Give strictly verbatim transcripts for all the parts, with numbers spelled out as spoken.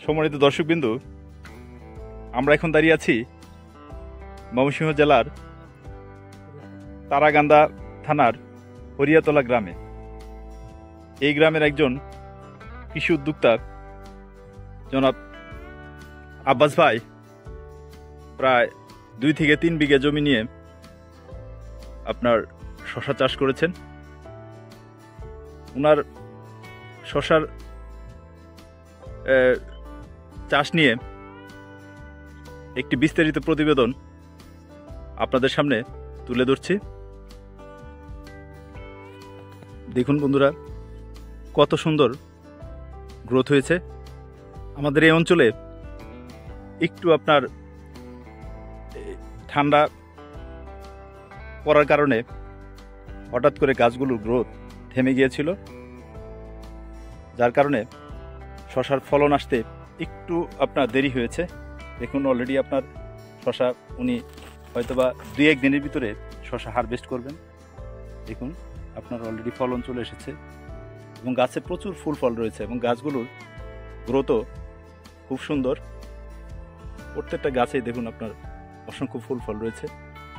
সম্মানিত দর্শকবৃন্দ, আমরা এখন দাঁড়িয়ে আছি ময়মনসিংহ জেলার তারাকান্দা থানার হরিয়াতলা গ্রামে। এই গ্রামের একজন কৃষি উদ্যোক্তা জনাব আব্বাস ভাই প্রায় দুই থেকে তিন বিঘা জমি নিয়ে আপনার শশা চাষ করেছেন। ওনার শশার চাষ নিয়ে একটি বিস্তারিত প্রতিবেদন আপনাদের সামনে তুলে ধরছি। দেখুন বন্ধুরা, কত সুন্দর গ্রোথ হয়েছে। আমাদের এই অঞ্চলে একটু আপনার ঠান্ডা পড়ার কারণে হঠাৎ করে গাছগুলোর গ্রোথ থেমে গিয়েছিল, যার কারণে শশার ফলন আসতে একটু আপনার দেরি হয়েছে। দেখুন অলরেডি আপনার শশা উনি হয়তোবা দুই এক দিনের ভিতরে শশা হারভেস্ট করবেন। দেখুন আপনার অলরেডি ফলন চলে এসেছে এবং গাছে প্রচুর ফুল ফল রয়েছে এবং গাছগুলোর গ্রোথও খুব সুন্দর। প্রত্যেকটা গাছেই দেখুন আপনার অসংখ্য ফুল ফল রয়েছে।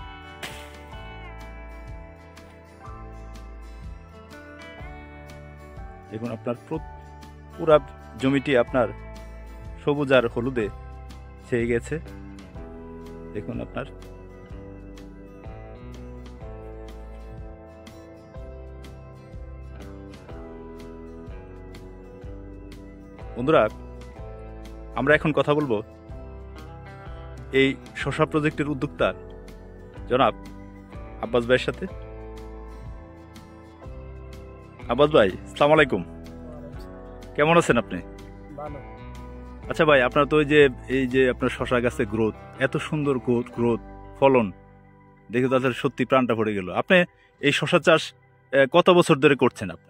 দেখুন আপনার পুরা জমিটি আপনার সবুজ আর হলুদে ছেয়ে গেছে। দেখুন আপনার বন্ধুরা, আমরা এখন কথা বলবো এই শশা প্রজেক্টের উদ্যোক্তা জনাব আব্বাস ভাইয়ের সাথে। আব্বাস ভাই, আসসালামু আলাইকুম। কেমন আছেন আপনি? ভালো। আচ্ছা ভাই, আপনার তো ওই যে এই যে আপনার শশা গাছের গ্রোথ, এত সুন্দর গ্রোথ গ্রোথ ফলন দেখে তাদের সত্যি প্রাণটা ভরে গেল। আপনি এই শশা চাষ কত বছর ধরে করছেন? আপনি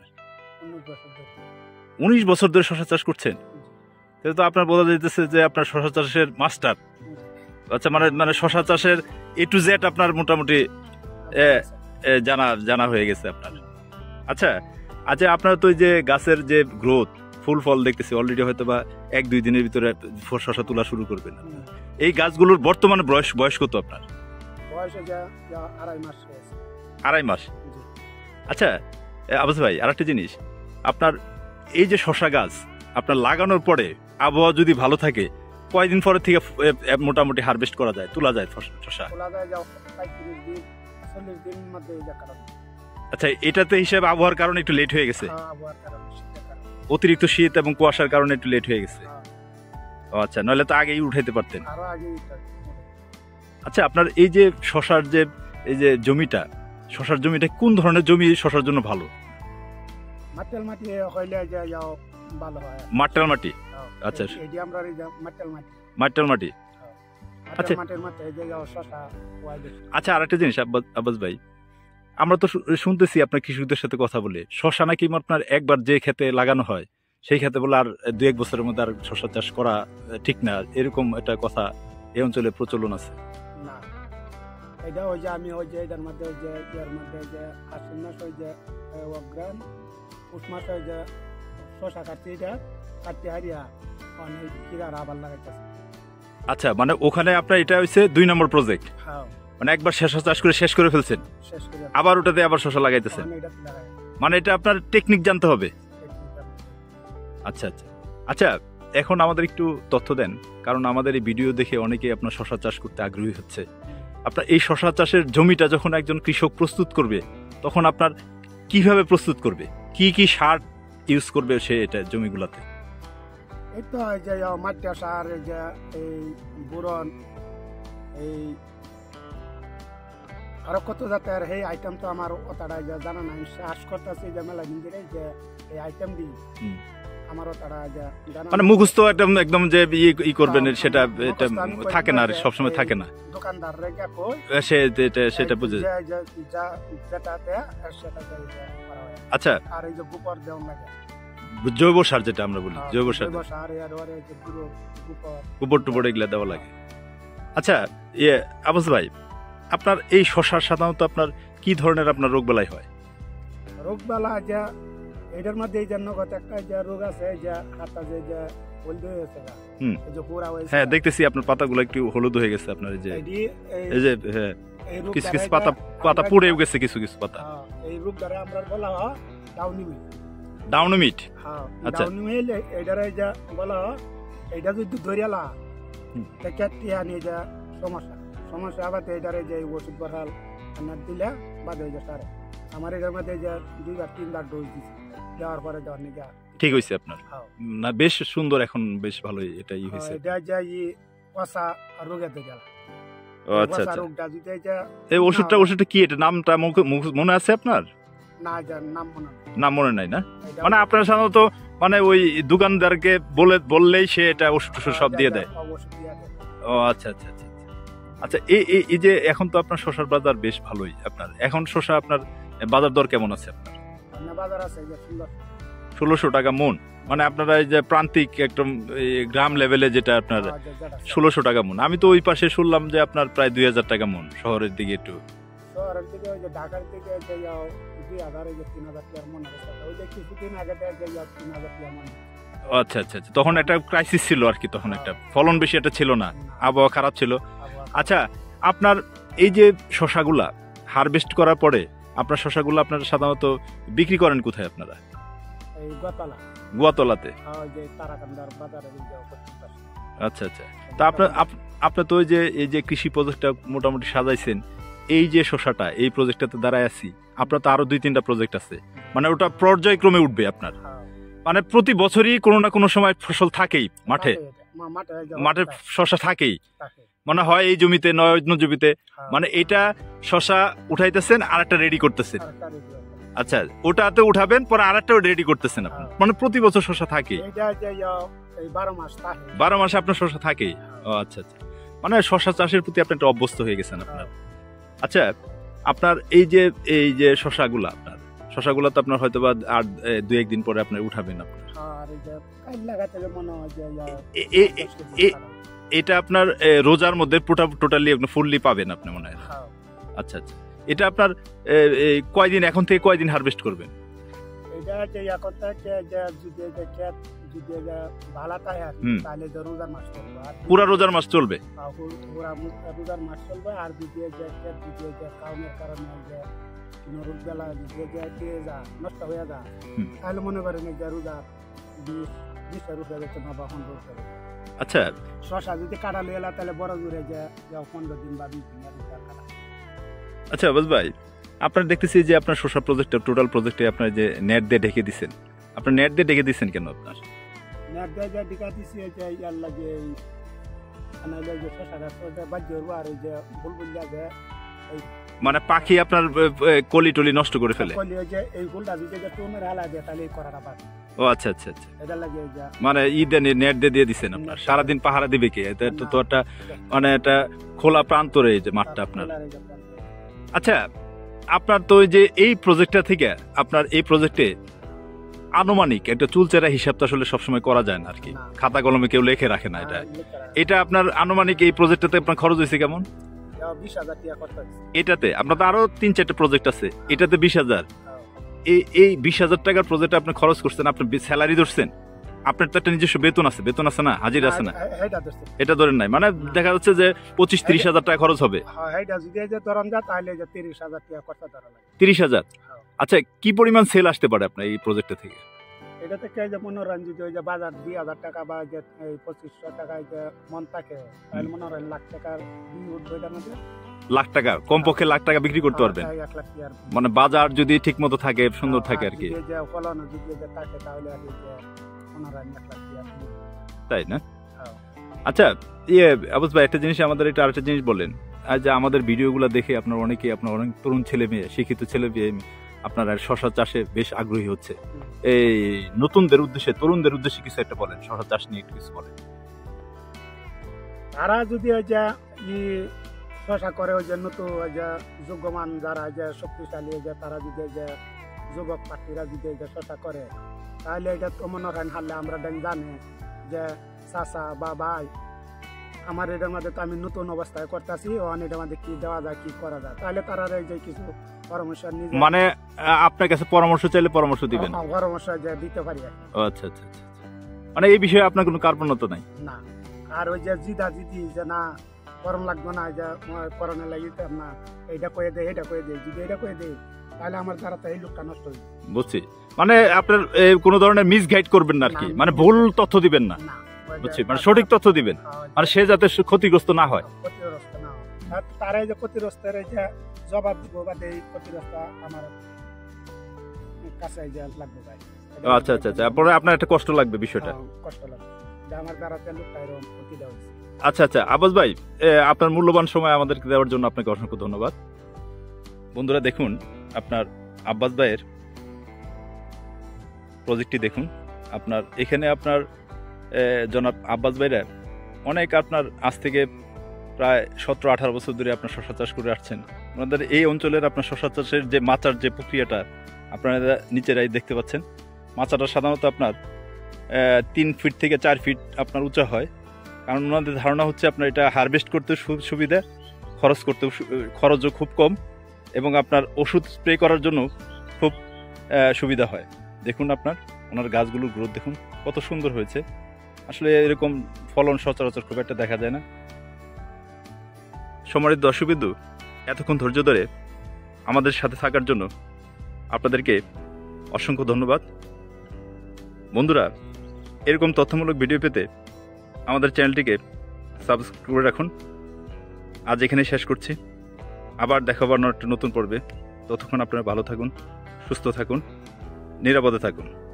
উনিশ বছর ধরে শশা চাষ করছেন, তাহলে তো আপনার বলা যাইতেছে যে আপনার শশা চাষের মাস্টার। আচ্ছা, মানে মানে শশা চাষের এ টু জেড আপনার মোটামুটি জানা জানা হয়ে গেছে আপনার। আচ্ছা আচ্ছা, আপনার তো যে গাছের যে গ্রোথ ফুল ফল দেখতেছি অলরেডি হয়তো বা এক দুই দিনের ভিতরে শশা তোলা শুরু করবেন। এই গাছগুলোর বর্তমানে বয়স বয়স কত আপনার? আড়াই মাস। আচ্ছা আব্বাস ভাই, আর একটা জিনিস, আপনার এই যে শশা গাছ আপনার লাগানোর পরে আবহাওয়া যদি ভালো থাকে কয়দিন পরে থেকে মোটামুটি হারভেস্ট করা যায়, তোলা যায় শশা? আচ্ছা, এটাতে হিসাবে আবহাওয়ার কারণে একটু লেট হয়ে গেছে, অতিরিক্ত শীত এবং কুয়াশার কারণে একটু লেট হয়ে গেছে। আচ্ছা, নইলে তো আগেই উঠাইতে পারতেন। আচ্ছা, আপনার এই যে শশার যে এই যে জমিটা, শশার জমিটা কোন ধরনের জমি শশার জন্য ভালো? মাটিয়াল মাটি হইলে যে যাও ভালো হয়। মাটিয়াল মাটি। আচ্ছা, এডি আমরা এই যে মাটিয়াল মাটি। মাটিয়াল মাটি। আচ্ছা, মাটিয়াল মাটি এই যে যাও শশা হয়। আচ্ছা, আরেকটা জিনিস আব্বাস ভাই, আমরা তো শুনতেছি আপনার কৃষকদের সাথে কথা বলে শশা নাকি আপনার একবার যে ক্ষেতে লাগানো হয় সেই ক্ষেতে বলে আর দু এক বছরের মধ্যে আর শশা চাষ করা ঠিক না, এরকম একটা কথা এই অঞ্চলে প্রচলন আছে। না, এটা ওই যে আমি ওই যে এটার মধ্যে ওই যে এর মধ্যে যে আশ্বিন মাস ওই যে অগ্রাণ পুষ মাস ওই যে শশা কাটতে এটা কাটতে হারিয়া অনেক কিরা আবার লাগাইতেছে। আচ্ছা, মানে ওখানে আপনার এটা হচ্ছে দুই নম্বর প্রজেক্ট। হ্যাঁ, মানে একবার শশা চাষ করে শেষ করে ফেলছেন, আবার ওটাতে আবার শশা লাগাইতেছেন, মানে এটা আপনার টেকনিক জানতে হবে। আচ্ছা আচ্ছা আচ্ছা, এখন আমাদের একটু তথ্য দেন, কারণ আমাদের এই ভিডিও দেখে অনেকে আপনার শশা চাষ করতে আগ্রহী হচ্ছে। আপনার এই শশা চাষের জমিটা যখন একজন কৃষক প্রস্তুত করবে তখন আপনার কিভাবে প্রস্তুত করবে, কি কি সার ইউজ করবে সে এটা জমিগুলাতে? এই তো এই যে মাটিয়া সার, এই যে এই বোরন, এই আরো কত জাতের এই আইটেম তো আমার ওটাটা জানা নাই। চাষ করতেছি যে মেলা দিন ধরে যে এই আইটেম দিই আমার ওটাটা জানা, মানে মুখস্থ একদম একদম যে ই করবেন সেটা এটা থাকে না, সবসময় থাকে না। দোকানদার রেখে কই সে সেটা বুঝে। আচ্ছা, আর এই যে গোবর দেওয়া লাগে, জৈব সার যেটা আমরা বলি, জৈব সার, গোবর টোবর এগুলা দেওয়া লাগে। আচ্ছা ইয়ে আব্বাস ভাই, আপনার এই শশার সাধারণত আপনার কি ধরনের আপনার রোগ বালাই হয়? রোগ বালা যা এটার মধ্যে এই যে নগদ একটা যে রোগ আছে এই যে হাতটা যে যে হলুদ হয়ে গেছে গা, হুম এই যে পুরা হয়েছে। হ্যাঁ দেখতেছি আপনার পাতাগুলো একটু হলুদ হয়ে গেছে আপনার এই যে এটি এই- এই যে হ্যাঁ এই রোগ কিছু দ্বারা কিছু এটা পাতা পাতা আমরা পুড়েও এটা- গেছে কিছু কিছু পাতা হ্যাঁ, এই রোগ দ্বারা আমরা বলা হয় ডাউনি মিল। ডাউনোমিট হ্যাঁ, আচ্ছা। ডাউনি মিল এটার এই যে বলা হয় এটা যদি ধরিয়ালা হুম। কেটে আনি যে সমস্যা সমস্যা আবার এটার এই যে ওষুধ বহাল আনার দিলে বাদ হয়ে যায় সারে। আমার এটার মধ্যে এই যে দুইবার তিনবার ডোজ দিচ্ছে, দেওয়ার পরে দেওয়ার নিয়ে ঠিক হয়েছে আপনার হ্যাঁ। না বেশ সুন্দর এখন বেশ ভালোই এটাই হয়েছে এটা যে ই পচা রোগে তো গেল। ও আচ্ছা আচ্ছা রোগটা যদি এই যে এই ওষুধটা ওষুধটা কি এটা নামটা মুখে- মুখ- মনে আছে আপনার না যার নাম মনে নেই। নাম মনে নাই না এটা- মানে আপনার সাধারণত মানে ওই দোকানদারকে বলে বললেই সে এটা ওষুধ টষুধ সব দিয়ে দেয় ওষুধ দিয়ে দেয়। ও আচ্ছা আচ্ছা আচ্ছা আচ্ছা। আচ্ছা এই এই এই যে এখন তো আপনার শসার বাজার বেশ ভালোই আপনার এখন শসা আপনার বাজার দর কেমন আছে আপনার সামনে বাজার আছে এই যে সুন্দর ষোলোশো টাকা মন মানে আপনারা এই যে প্রান্তিক একদম এই গ্রাম লেভেলে যেটা আপনার পাওয়া যায়, যেটা ষোলোশো টাকা মন আমি তো ওই পাশে শুনলাম যে আপনার প্রায় দুই হাজার টাকা মন শহরের দিকে একটু শহরের দিকে ওই যে ঢাকার দিকে যে যাও দুই হাজার এই যে তিন হাজার টাকার মনে হচ্ছে ওই যে কিছুদিন আগে থেকে যে যাও তিন হাজার টাকা মনে ও আচ্ছা আচ্ছা আচ্ছা তখন একটা ক্রাইসিস ছিল আর কি তখন একটা ফলন বেশি একটা ছিল না আবহাওয়া খারাপ ছিল আচ্ছা আপনার এই যে শসাগুলা হারভেস্ট করার পরে আপনার শসাগুলো আপনারা সাধারণত বিক্রি করেন কোথায় আপনারা এই গোতলা গুয়াতলাতে ওই যে তারাকান্দার বাজারে যে যাও পশ্চিম পাশে। আচ্ছা আচ্ছা তা আপনার আপ- আপনার তো ওই যে এই যে কৃষি প্রজেক্টটা মোটামুটি সাজাইছেন এই যে শসাটা এই প্রজেক্টটাতে দাঁড়ায় আছি আপনার তো আরো দুই তিনটা প্রজেক্ট আছে মানে ওটা পর্যায়ক্রমে উঠবে আপনার হ্যাঁ, মানে প্রতি বছরই কোনো না কোনো সময় ফসল থাকেই মাঠে এটা, মা- মাঠে যাও মাঠে থাকে, শসা থাকেই থাকে। মানে হয় এই জমিতে নয় অন্য জমিতে হ্যাঁ, মানে এটা শসা উঠাইতেছেন আর একটা রেডি করতেছেন আর একটা রেডি আছে। আচ্ছা ওটাতে উঠাবেন পরে আর একটা রেডি করতেছেন আপনি হ্যাঁ। মানে প্রতি বছর শসা থাকে এটা যে যাও এই বারো মাস থাকে। বারো মাসে আপনার শসা থাকেই ও আচ্ছা আচ্ছা মানে শসা চাষের প্রতি আপনি একটা অভ্যস্ত হয়ে গেছেন আপনার আচ্ছা আপনার এই যে এই যে শসাগুলা আপনার শসাগুলা তো আপনার হয়তো বা আর এ, দুই একদিন পরে আপনি উঠাবেন আপনার আর এই যে কাল লাগাতে যে মনে হয় যে যাও এ- এ- এ- এ- এটা আপনার এ, রোজার মধ্যে টোটালি ফুললি পাবেন আপনি মনে হয় হ্যাঁ, আচ্ছা আচ্ছা এটা আপনার এ, এ, কয়দিন এখন থেকে কয়দিন হারভেস্ট করবেন এটা যে এখন থেকে যে যদি যে ক্ষেত যদি যে ভালো থাকে আর কি, হুম। তাহলে যে রোজার মাস চলবে আর পুরা রোজার মাস চলবে আর পু- পুরা মু- রোজার মাস চলবে আর যদি যে ক্ষেত যদি যে কারণের কারণে যে কোনো রোগ জ্বালা যদি যে দিয়ে যা নষ্ট হয়ে যা হুম। তাহলে মনে করেন এই যে রোজার বিশ বিশের উপরে যাচ্ছে না বা পনেরো উপরে আচ্ছা শশা যদি কাটা লিয়ে এলা তাহলে বড় দূরে যে যাও পনেরো দিন বা বিশ দিন এরকম কাটা। আচ্ছা আবাস ভাই আপনার দেখতেছি যে আপনার শসা প্রজেক্টটা টোটাল প্রজেক্টে আপনার যে নেট দিয়ে ঢেকে দিচ্ছেন আপনার নেট দিয়ে ঢেকে দিচ্ছেন কেন আপনার নেট দিয়ে যে ডিকা দিছি এই যে ইয়ার লাগে এই আনাইলে যে শশা গাছ ওটা বাজ্য হবো আর এই যে বুলবুল যে মানে পাখি আপনার এ, এ, কলি টলি নষ্ট করে ফেলে কলি ওই যে এই ফুলটা যদি যে টুমের হালা দিয়ে তাহলে এই করাটা পারে ও আচ্ছা আচ্ছা আচ্ছা এটা লাগে এই যে মানে ঈদে নেট দিয়ে দিয়ে দিচ্ছেন আপনার সারাদিন পাহারা দিবে কে এটা তো- তো একটা মানে একটা খোলা প্রান্তরে এই যে মাঠটা আপনার ফুলার এই যে প্রান্ত। আচ্ছা আপনার তো ওই যে এই প্রজেক্টটা থেকে আপনার এই প্রজেক্টে আনুমানিক একটা চুলচেরা হিসাব তো আসলে সবসময় করা যায় না আর কি না। খাতা কলমে কেউ লেখে রাখে না এটা আর লিখতে পারে। এটা আপনার আনুমানিক এই প্রজেক্টটাতে আপনার খরচ হয়েছে কেমন যাও বিশ হাজার টাকা করতে হচ্ছে। এটাতে আপনার তো আরো তিন চারটা প্রজেক্ট আছে এটাতে বিশ হাজার হ্যাঁ। এই এই বিশ হাজার টাকার প্রজেক্টে আপনি খরচ করছেন আপনি স্যালারি ধরছেন আপনার তো একটা নিজস্ব বেতন আছে বেতন আছে না হাজির আছে না হ্যাঁ, এইটা ধরছে। এটা ধরেন নাই মানে দেখা যাচ্ছে যে পঁচিশ ত্রিশ হাজার টাকা খরচ হবে হ্যাঁ, এইটা যদি এই যে ধরন যায় তাহলে এই যে তিরিশ হাজার টাকা করতে ধরা লাগে। তিরিশ হাজার হ্যাঁ। আচ্ছা কি পরিমাণ সেল আসতে পারে আপনার এই প্রজেক্টটা থেকে এটা থেকে এই যে মনোরঞ্জন যদি ওই যে বাজার দুই হাজার টাকা বা যে এই পঁচিশশো টাকায় যে মন থাকে তাহলে মনোরঞ্জন লাখ টাকার দিয়ে উঠবে এটার মধ্যে লাখ টাকা কমপক্ষে লাখ টাকা বিক্রি করতে পারবেন হ্যাঁ, এক লাখ টাকার মানে বাজার যদি ঠিক মতো থাকে সুন্দর থাকে আর কি যদি যে ফলন যদি যে থাকে তাহলে আর কি যে মনোরঞ্জন এক লাখ টাকা দিয়ে তাই না হ্যাঁ। আচ্ছা ইয়ে আবুস ভাই একটা জিনিস আমাদের এটা আরেকটা জিনিস বলেন আর যে আমাদের ভিডিওগুলো দেখে আপনার অনেকে আপনার অনেক তরুণ ছেলে মেয়ে শিক্ষিত ছেলে মেয়ে আপনার শশা চাষে বেশ আগ্রহী হচ্ছে এই নতুনদের উদ্দেশ্যে তরুণদের উদ্দেশ্যে কিছু একটা বলেন শশা চাষ নিয়ে একটু কিছু বলেন তারা যদি ওই যে ই শশা করে ওই যে নতুন ওই যে যোগ্যমান যারা যে শক্তিশালী ওই যে তারা যদি ওই যে যুবক পার্টিরা যদি ওই যে শশা করে তাহলে এটা তো মনে হয় হারলে আমরা দেন জানে যে চাচা বা ভাই আমার এটার মধ্যে তো আমি নতুন অবস্থায় করতেছি, ওখানে এটার মধ্যে কি দেওয়া যায় কি করা যায়, তাহলে তারা এই যে কিছু পরামর্শ নিজে মানে আহ, আপনার কাছে পরামর্শ চাইলে পরামর্শ দিবেন? হ্যাঁ, পরামর্শ যে দিতে পারি আর কি। ও আচ্ছা আচ্ছা আচ্ছা আচ্ছা। মানে এই বিষয়ে আপনার কোনো কার্পণ্যতা নাই? না, আর ওই যে জিদা জিদি যে না করণ লাগবে না, যে করণের লাগি না এইটা করে দেয় এটা করে দেয়, যদি এটা করে দেয় তাহলে আমার দ্বারা তো এই লোকটা নষ্ট হয়ে যাবে। বুঝছি, মানে আপনার এ, কোনো ধরনের মিসগাইড করবেন না আর কি, না, মানে ভুল তথ্য দিবেন না। না, ওই যে বুঝছি, মানে সঠিক তথ্য দিবেন, মানে সে যাতে সু- ক্ষতিগ্রস্ত না হয়। ক্ষতিগ্রস্ত না হয়। আর তারাই যে ক্ষতিগ্রস্তের এই যে জবাব দিব বা এই ক্ষতিগ্রস্ত আমার কাছে এই যে লাগবে ভাই। ও আচ্ছা আচ্ছা আচ্ছা, পরে আপনার একটা কষ্ট লাগবে বিষয়টা। হ্যাঁ, কষ্ট লাগবে যে আমার দ্বারা তো লোকটা এরকম ক্ষতি দেওয়া হয়েছে। আচ্ছা আচ্ছা, আব্বাস ভাই, এ, আপনার মূল্যবান সময় আমাদেরকে দেওয়ার জন্য আপনাকে অসংখ্য ধন্যবাদ। বন্ধুরা দেখুন, আপনার আব্বাস ভাইয়ের প্রজেক্টটি দেখুন। আপনার এখানে আপনার এ, জনাব আব্বাস ভাইরা অনেক আপনার আজ থেকে প্রায় সতেরো আঠারো বছর ধরে আপনার শশা চাষ করে আসছেন। আমাদের এই অঞ্চলের আপনার শশা চাষের যে মাচার যে প্রক্রিয়াটা আপনারা নিচেরাই দেখতে পাচ্ছেন। মাচাটা সাধারণত আপনার আহ, তিন ফিট থেকে চার ফিট আপনার উঁচা হয়, কারণ ওনাদের ধারণা হচ্ছে আপনার এটা হারভেস্ট করতে সুবিধা, খরচ করতে খরচও খুব কম, এবং আপনার ওষুধ স্প্রে করার জন্য খুব আহ, সুবিধা হয়। দেখুন আপনার ওনার গাছগুলোর গ্রোথ দেখুন কত সুন্দর হয়েছে। আসলে এরকম ফলন সচরাচর খুব একটা দেখা যায় না। সম্মানিত দর্শকবৃন্দু, এতক্ষণ ধৈর্য ধরে আমাদের সাথে থাকার জন্য আপনাদেরকে অসংখ্য ধন্যবাদ। বন্ধুরা, এরকম তথ্যমূলক ভিডিও পেতে আমাদের চ্যানেলটিকে সাবস্ক্রাইব করে রাখুন। আজ এখানে শেষ করছি, আবার দেখা হবে একটা নতুন পর্বে। ততক্ষণ আপনারা ভালো থাকুন, সুস্থ থাকুন, নিরাপদে থাকুন।